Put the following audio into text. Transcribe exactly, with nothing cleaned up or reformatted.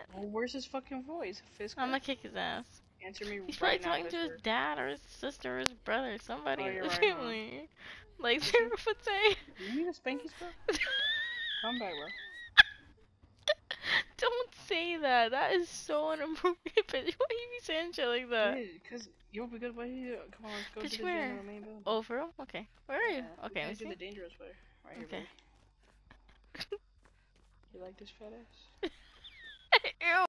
Well, where's his fucking voice? Fisk. I'm gonna kick his ass. Answer me He's right probably now, talking to his Fisker. dad or his sister or his brother, somebody Oh, in you're the right, huh? family. Like Is zero he? foot say. You need a Spankies, bro? Come back, bro. Don't say that. That is so inappropriate. Bitch, why you be saying shit like that? Yeah, cause you'll be good way. Come on, let's go Bitch, to the gym where? in the main building. Oh, for real? Okay. Where are you? Yeah, we Okay, let me gotta do see. the dangerous way. Right here, Okay. baby. You like this fat ass? Ew.